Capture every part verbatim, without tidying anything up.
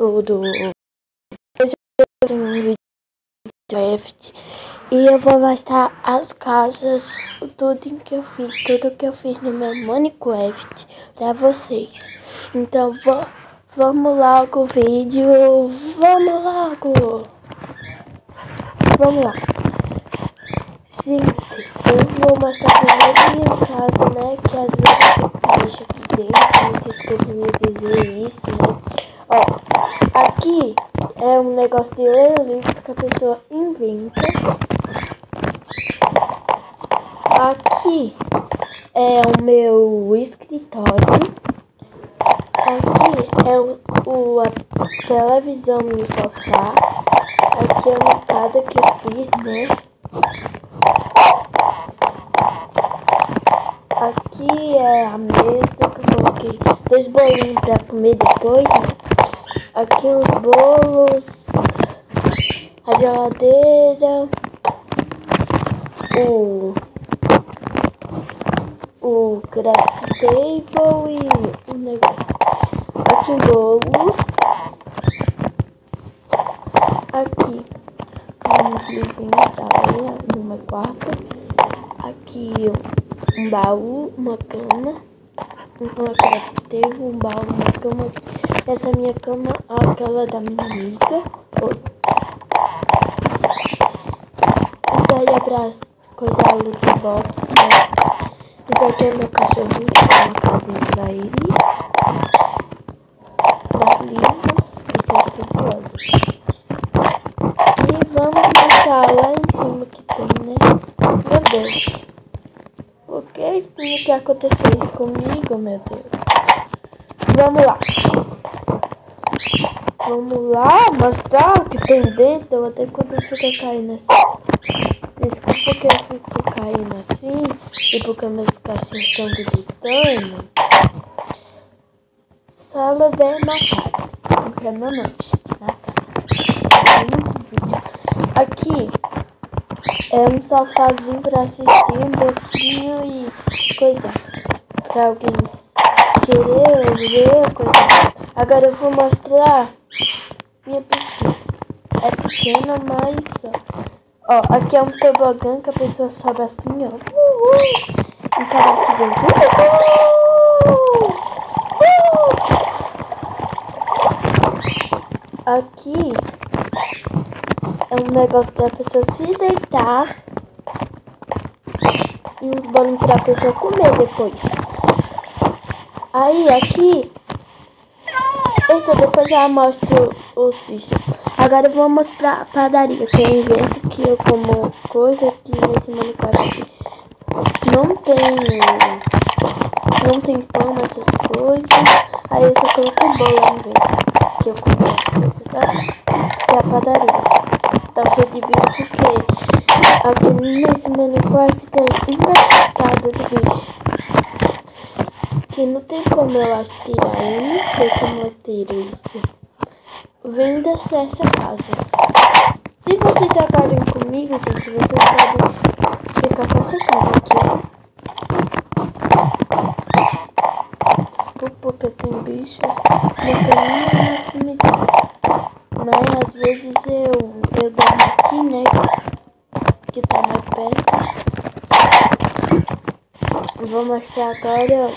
tudo. Hoje eu tenho um vídeo de Minecraft e eu vou mostrar as casas, tudo que eu fiz, tudo que eu fiz no meu Minecraft pra vocês. Então vou, vamos logo o vídeo, vamos logo, vamos lá. Gente, eu vou mostrar primeiro a minha casa, né, que às vezes eu fico bicho aqui dentro, desculpa me dizer isso, né. Ó, aqui é um negócio de ler livro que a pessoa inventa. Aqui é o meu escritório. Aqui é o, o, a televisão e o sofá. Aqui é uma escada que eu fiz, né. Aqui é a mesa que eu coloquei dois bolinhos pra comer depois, né. Aqui os bolos, a geladeira, o, o craft table e o negócio. Aqui bolos, aqui uns livrinhos pra ler no meu quarto. Aqui um baú, uma cama, uma craft table, um baú, uma cama. Essa é a minha cama, aquela da minha amiga. Isso aí é pra coisar loot box, né? Isso aqui é meu cachorrinho, que tem uma casinha pra ele. Pra livros, que sou estudiosa. E vamos mostrar lá em cima que tem, né? Meu Deus. Por que tinha que acontecer isso comigo, meu Deus? Vamos lá. Vamos lá mostrar o que tem dentro. Até quando fica caindo assim. Desculpa que eu fico caindo assim. E porque meus cachorros estão gritando. Sala de Natal. Porque é minha noite de Natal. Aqui é um sofazinho pra assistir um pouquinho e coisa. Pra alguém querer ver coisa. Agora eu vou mostrar minha piscina. É pequena, mas ó, aqui é um tobogã que a pessoa sobe assim, ó. Uhul! E sobe aqui dentro. Uhul! Uhul! Aqui é um negócio pra pessoa se deitar e uns bolinhos pra pessoa comer depois. Aí aqui, eita, depois eu mostro os bichos. Agora eu vou mostrar a padaria, que eu invento que eu como coisa aqui nesse Minecraft. Não tem, não tem pão, essas coisas. Aí eu só coloco o bolo lá invento, que eu como as coisas, sabe? Que é a padaria. Tá cheio de bicho porque aqui nesse Minecraft tem infestado de bicho. Que não tem como eu acho tirar, eu não sei como eu tiro isso. Venda-se essa casa. Se vocês jogarem comigo, gente, vocês podem ficar com essa casa aqui. Desculpa porque tem bichos no caminho e nas comidinhas. Mas às vezes eu, eu dormo aqui, né? Que tá mais perto. Vou mostrar agora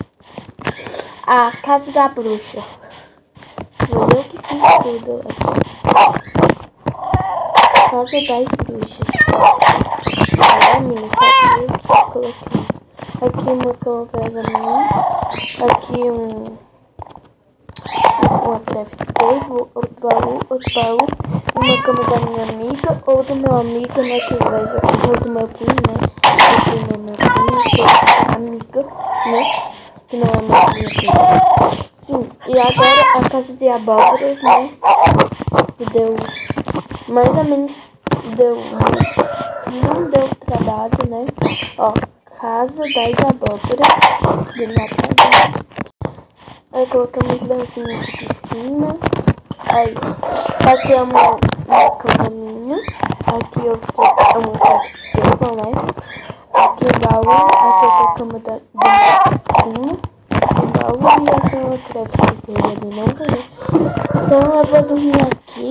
a casa da bruxa. Foi eu que fiz tudo aqui. Casa das bruxas. É a minha, só eu que coloquei. Aqui uma cama pra mim. Aqui um... uma craft table, outro baú, outro baú. Uma cama da minha amiga ou do meu amigo, né? Que vai jogar. Ou do meu primo, né? Meu primo é meu primo, que é amiga, né? Que não é minha prima. Sim, e agora a casa de abóboras, né? Deu mais ou menos, deu, não deu trabalho, né? Ó, casa das abóboras, de Natal. Aí colocamos lencinho aqui em cima. Aí, aqui é uma, uma caminha. Aqui outro é um café, né? Aqui o baú, aqui é a cama da, do baú. E essa é uma craft dele de novo, né? Então eu vou dormir aqui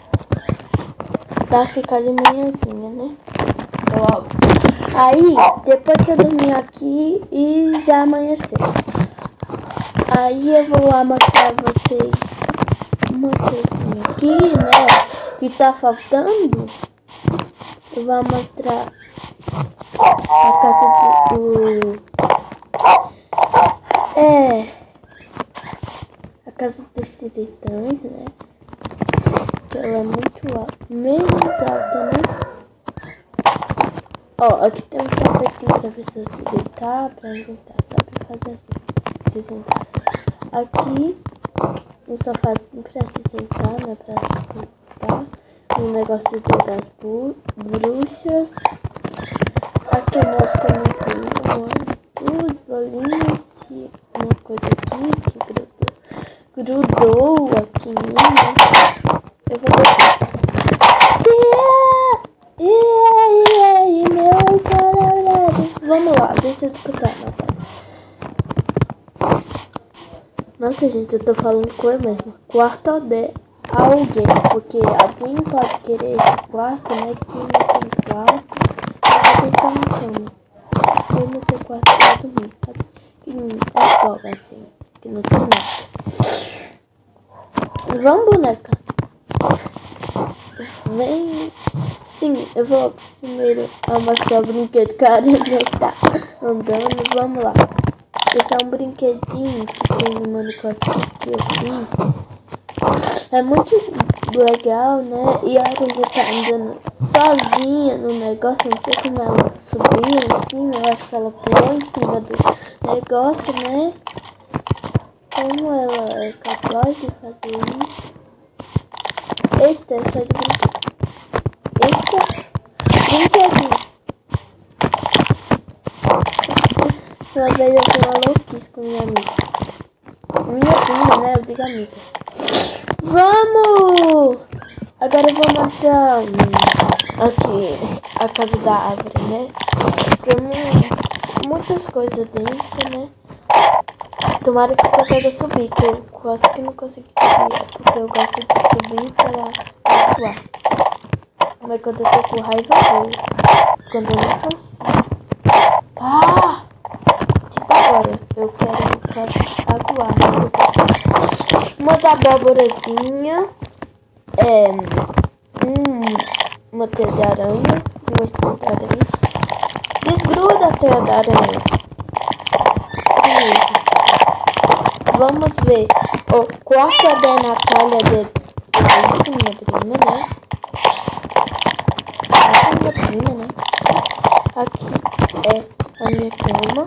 pra ficar de manhãzinha, né? Logo. Aí, depois que eu dormir aqui e já amanheceu. Aí eu vou lá mostrar vocês uma coisinha aqui, né? Que tá faltando. Eu vou mostrar a casa do... É... A casa dos tritões, né? Que ela é muito alta. Menos alta, né? Ó, aqui tem um tapetinho pra pessoa se deitar, pra aguentar, só pra fazer assim, se sentar. Aqui, um sofazinho pra se sentar, né, pra se sentar. Um negócio de das bu bruxas. Aqui o nosso caminhozinho, duas bolinhas e uma coisa aqui que grudou, grudou aqui em mim, né. Eu vou deixar. Yeah! E aí, meus horários? Vamos lá, deixa eu escutar, Natália. Nossa, gente, eu tô falando com ele mesmo. Quarto de alguém, porque alguém pode querer esse quarto, né? Que não tem quarto, mas tem só um cama. Eu não tenho quarto pra dormir, sabe? Que é pobre, assim, que não tem nada. Vamos, boneca? Vem. Sim, eu vou primeiro mostrar o brinquedo que a Ariana está andando. Vamos lá. Esse é um brinquedinho que tem no Minecraft que eu fiz. É muito legal, né? E a Ariana tá andando sozinha no negócio. Não sei como ela subiu em cima. Eu acho que ela pulou em cima do negócio, né? Como ela é capaz de fazer isso? Eita, eu saí do brinquedo. Eita, brinquedinho. Uma vez eu fui uma louquice com minha amiga. Minha prima, né? Eu digo amiga. Vamos! Agora eu vou mostrar hum, aqui a casa da árvore, né? Pra mim, muitas coisas dentro, né? Tomara que eu consiga subir, que eu quase que não consegui subir. Porque eu gosto de subir para voar. Mas quando eu tô com raiva, eu vou. Quando eu não consigo. Ah! Tipo agora, eu quero aguar, mas eu consigo. Umas abóborazinhas. É. Hum, uma teia de aranha. Duas teias de aranha. Desgruda a teia da aranha. E vamos ver o quarto da Natália de. Essa é minha prima, né? Essa é minha prima, né? Aqui é a minha cama.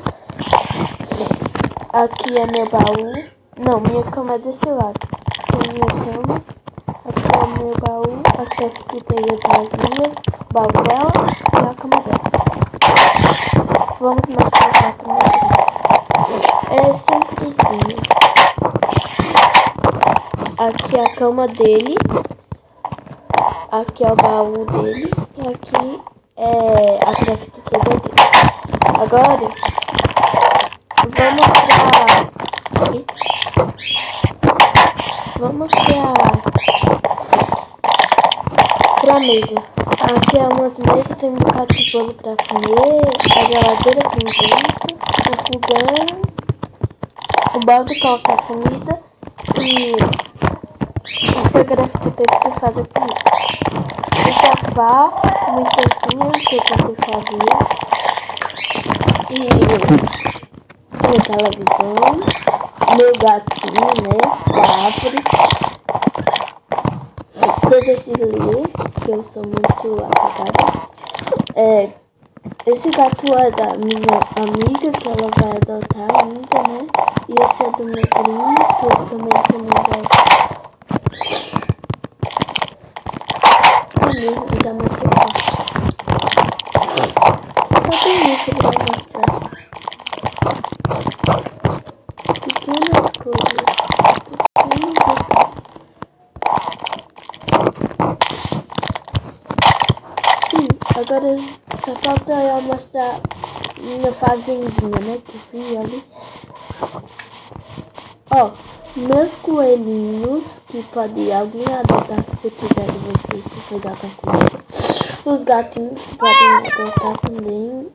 Aqui é meu baú. Não, minha cama é desse lado. Aqui é minha cama. Aqui é o meu baú. Aqui é a escriteria das linhas. O baú dela e a cama dela. Vamos mostrar o quarto da minha prima. É simplesinho. Aqui é a cama dele. Aqui é o baú dele. E aqui é a crafteira dele. Agora, vamos pra... Vamos pra... Pra mesa. Aqui é umas mesas, tem um bocado de bolo pra comer. A geladeira com vento. O fogão. O balde coloca as comidas. E... o crafteira que faz a comida. O sofá, uma estantinha que eu tentei fazer. E minha televisão, meu gatinho, né, da árvore, coisas de ler, que eu sou muito apagada. É, esse gato é da minha amiga, que ela vai adotar ainda, né, e esse é do meu primo, que ele também também vai... Eu já mostrei só tem isso pra mostrar. Pequenas coisas. Pequenos detalhes. Sim, agora só falta eu mostrar minha fazendinha, né? Que eu fiz ali. Ó, meus coelhinhos, que pode alguém adotar se quiser de vocês, se fazer alguma coisa. Os gatinhos podem adotar também.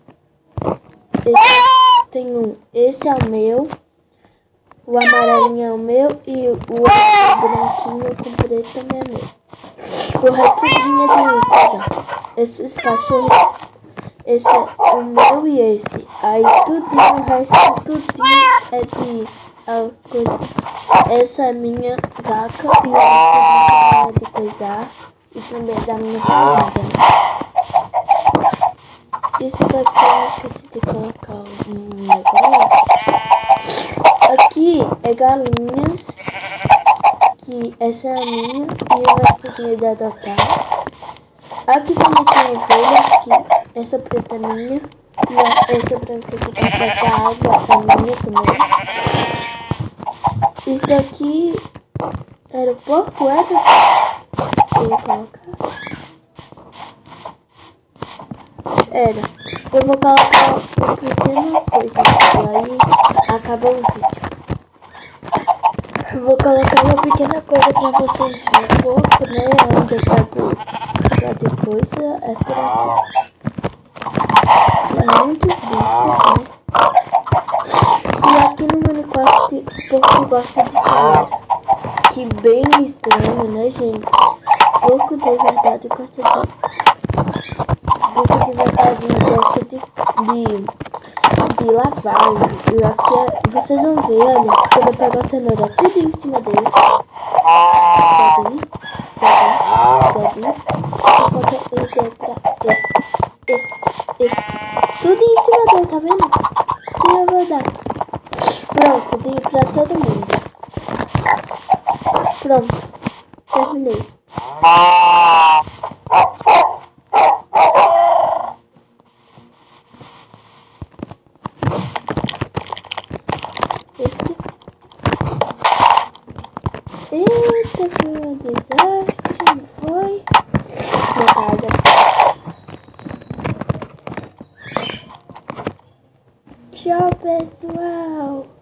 Esse, tem um, esse é o meu, o amarelinho é o meu e o outro branquinho com preto também é meu. O resto é minha de coisa. Esses cachorros, esse é o meu e esse. Aí tudinho, o resto tudinho é de a coisa. Essa é minha vaca e a outra é de coisar. E também é da minha fazenda. Isso daqui eu esqueci de colocar um negócio. Aqui é galinhas. Que essa é a minha e o resto é de adotar. Aqui também tem ovelhas, que essa preta é minha. E a, essa branca que tá perto da água é minha também. Isso daqui era o porco, era? Eu vou colocar. Era. Eu vou colocar uma pequena coisa aqui, aí acaba o vídeo. Eu vou colocar uma pequena coisa pra vocês verem. Porco, né? Onde eu pego cada coisa é por aqui. Tem muitos bichos, né? E aqui no Minecraft o porco gosta de cenoura. Que bem estranho, né, gente? Porco de verdade gosta de... Porco de verdade gosta de... de, de lavagem. E aqui é... Vocês vão ver, olha, quando eu pego a cenoura tudo em cima dele. Cadê? Cadê? Cadê? E falta eu der pra... Esse, esse. Tudo em cima dele, tá vendo? E eu vou dar. Pronto, dei pra todo mundo. Pronto, terminei. Eita. Eita, foi um desastre, não foi? Obrigada. Tchau, pessoal.